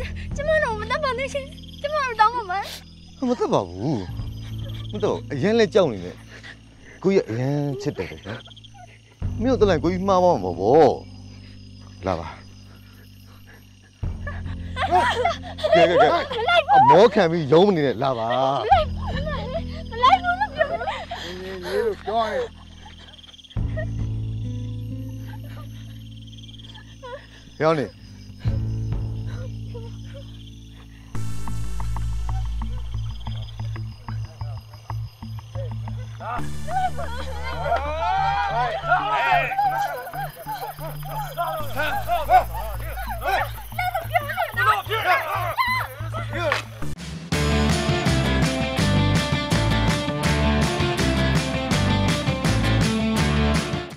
ကျမတော့မတတ်ပါနဲ့ရှင်ကျမတို့တောင်းပါမယ်မတတ်ပါဘူးမတော့အရင်လဲကြောက်နေတယ်ကိုကြီးအရင်ချစ်တယ်ကွာမင်းတို့တလိုက်ကိုကြီးမှားပါမှာပေါ့လာပါကဲအမောခံပြီးရုံးမနေနဲ့လာပါမလိုက်ဘူးလို့ပြောရေးလို့ပြောနေပြောင်းနေဟဲ့